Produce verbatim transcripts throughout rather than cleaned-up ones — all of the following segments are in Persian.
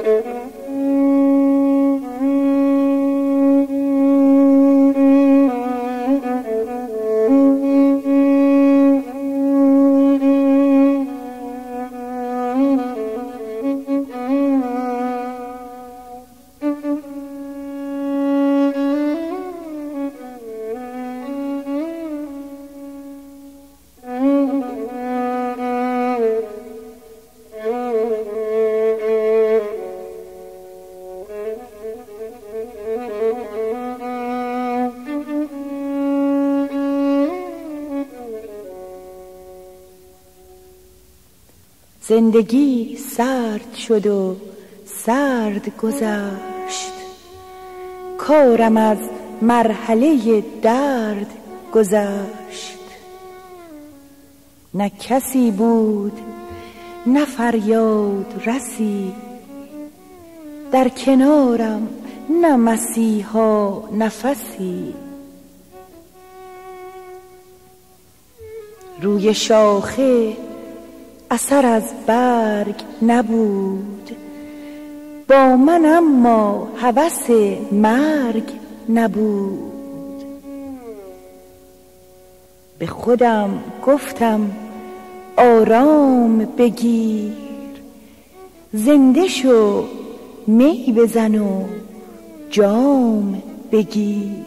زندگی سرد شد و سرد گذشت، کارم از مرحله درد گذشت. نه کسی بود نه فریاد رسی، در کنارم نه مسیحا نفسی. روی شاخه اثر از برگ نبود، با من اما هوس مرگ نبود. به خودم گفتم آرام بگیر، زنده شو می بزن و جام بگیر.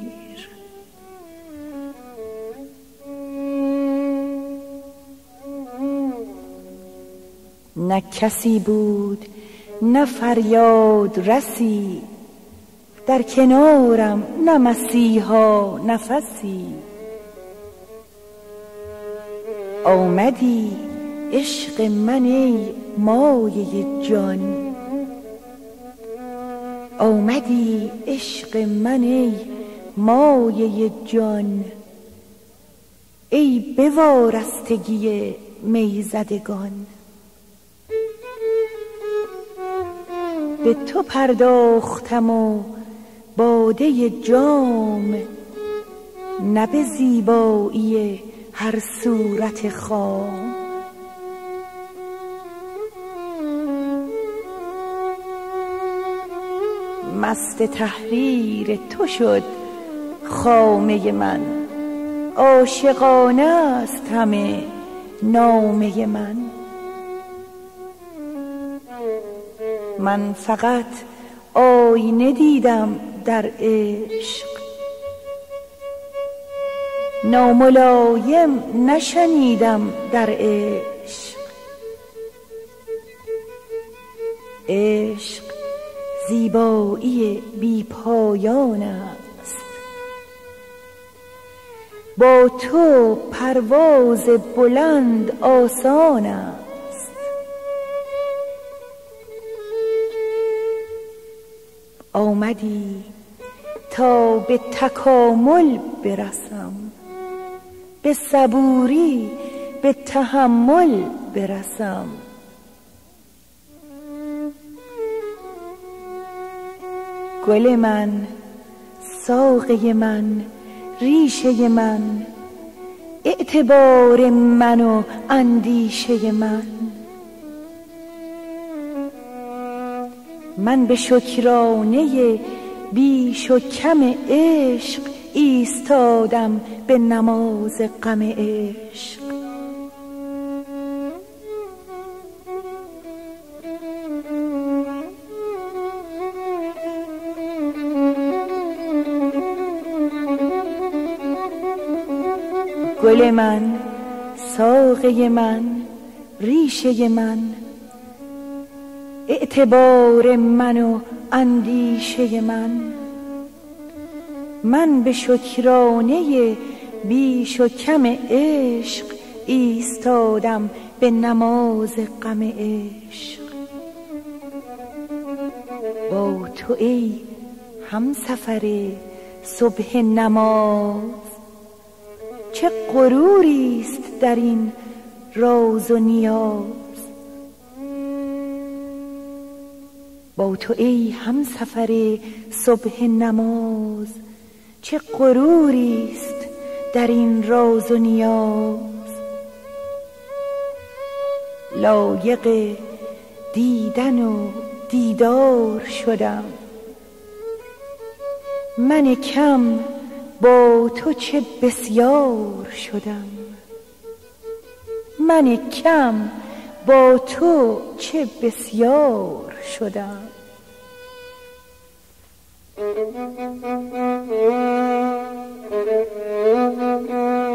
نه کسی بود نه فریاد رسی، در کنارم نه مسیحا نفسی. آمدی عشق من ای مایه جان، آمدی عشق من ای مایه جان. ای به وارستگی می زدگان، به تو پرداختم و باده جام، نه به زیبایی هر صورت خام. مست تحریر تو شد خامه من، عاشقانه است همه نامه من. من فقط آینه دیدم در عشق، ناملایم نشنیدم در عشق. عشق زیبایی بی پایان است، با تو پرواز بلند آسان است. آمدی تا به تکامل برسم، به صبوری به تحمل برسم. گل من، ساقه من، ریشه من، اعتبار من و اندیشه من. من به شکرانه بیش و کم عشق ایستادم به نماز غم عشق. گل من، ساقه من، ریشه من، اعتبار من و اندیشه من. من به شکرانه بیش و کم عشق ایستادم به نماز غم عشق. با تو ای همسفر صبح نماز، چه غروری است در این راز و نیاز. با تو ای همسفر صبح نماز، چه غروری است در این راز و نیاز. لایق دیدن و دیدار شدم. من کم با تو چه بسیار شدم. من کم با تو چه بسیار شدم. Thank you.